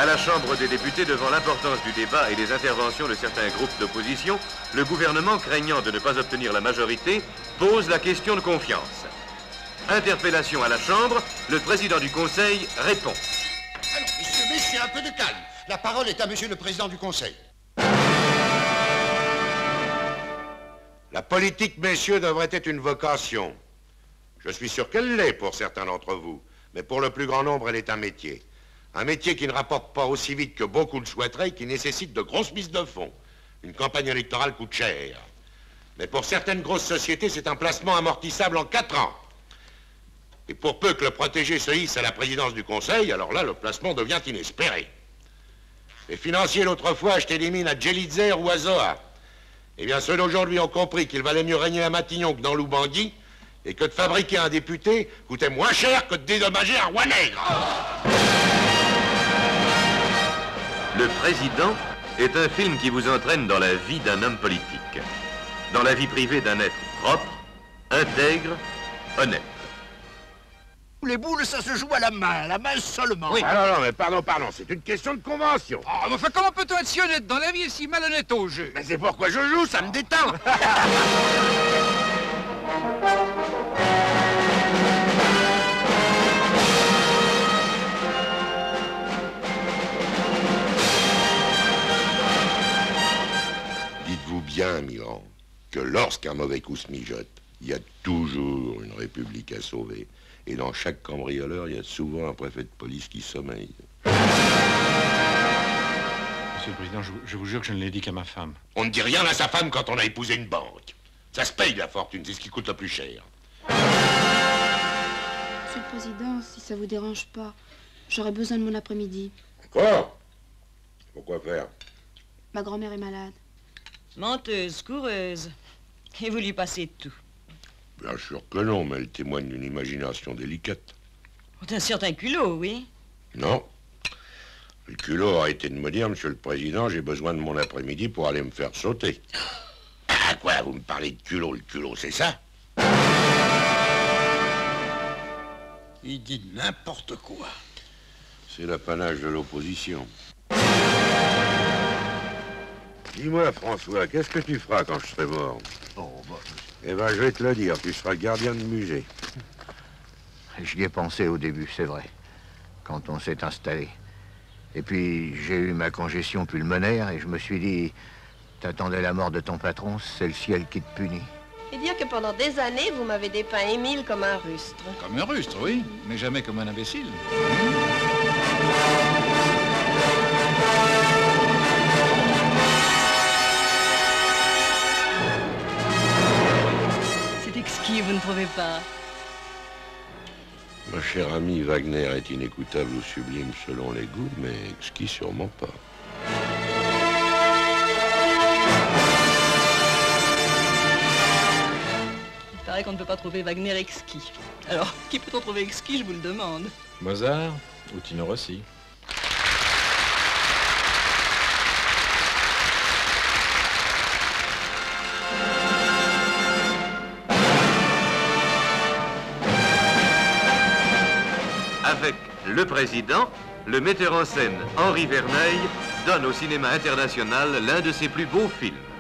À la Chambre des députés, devant l'importance du débat et les interventions de certains groupes d'opposition, le gouvernement, craignant de ne pas obtenir la majorité, pose la question de confiance. Interpellation à la Chambre, le président du Conseil répond. Alors, messieurs, un peu de calme. La parole est à monsieur le président du Conseil. La politique, messieurs, devrait être une vocation. Je suis sûr qu'elle l'est pour certains d'entre vous, mais pour le plus grand nombre, elle est un métier. Un métier qui ne rapporte pas aussi vite que beaucoup le souhaiteraient et qui nécessite de grosses mises de fonds. Une campagne électorale coûte cher. Mais pour certaines grosses sociétés, c'est un placement amortissable en 4 ans. Et pour peu que le protégé se hisse à la présidence du Conseil, alors là, le placement devient inespéré. Les financiers, l'autre fois, achetaient des mines à Djelitzer ou à Zoa. Eh bien, ceux d'aujourd'hui ont compris qu'il valait mieux régner à Matignon que dans Loubangui, et que de fabriquer un député coûtait moins cher que de dédommager un roi nègre. Le Président est un film qui vous entraîne dans la vie d'un homme politique, dans la vie privée d'un être propre, intègre, honnête. Les boules, ça se joue à la main seulement. Oui. Ah non, mais pardon, c'est une question de convention. Oh, mais enfin, comment peut-on être si honnête dans la vie et si malhonnête au jeu? Mais c'est pourquoi je joue, ça me détend. Dites-vous bien, Milan, que lorsqu'un mauvais coup se mijote, il y a toujours une république à sauver. Et dans chaque cambrioleur, il y a souvent un préfet de police qui sommeille. Monsieur le Président, je vous jure que je ne l'ai dit qu'à ma femme. On ne dit rien à sa femme quand on a épousé une banque. Ça se paye, la fortune, c'est ce qui coûte le plus cher. Monsieur le Président, si ça vous dérange pas, j'aurais besoin de mon après-midi. Quoi? Pourquoi faire? Ma grand-mère est malade. Menteuse, coureuse. Et vous lui passez tout. Bien sûr que non, mais elle témoigne d'une imagination délicate. Un certain culot, oui. Non. Le culot aurait été de me dire, monsieur le Président, j'ai besoin de mon après-midi pour aller me faire sauter. Ah quoi, vous me parlez de culot, le culot, c'est ça? Il dit n'importe quoi. C'est l'apanage de l'opposition. Dis-moi, François, qu'est-ce que tu feras quand je serai mort? Oh, bah... Eh ben, je vais te le dire, tu seras gardien de musée. J'y ai pensé au début, c'est vrai, quand on s'est installé. Et puis, j'ai eu ma congestion pulmonaire et je me suis dit, t'attendais la mort de ton patron, c'est le ciel qui te punit. Et dire que pendant des années, vous m'avez dépeint Émile comme un rustre. Comme un rustre, oui, mais jamais comme un imbécile. C'est exquis, vous ne trouvez pas? Ma chère amie, Wagner est inécoutable ou sublime selon les goûts, mais exquis sûrement pas. Il paraît qu'on ne peut pas trouver Wagner exquis. Alors, qui peut-on trouver exquis, je vous le demande? Mozart ou Tino Rossi? Avec Le Président, le metteur en scène Henri Verneuil donne au cinéma international l'un de ses plus beaux films.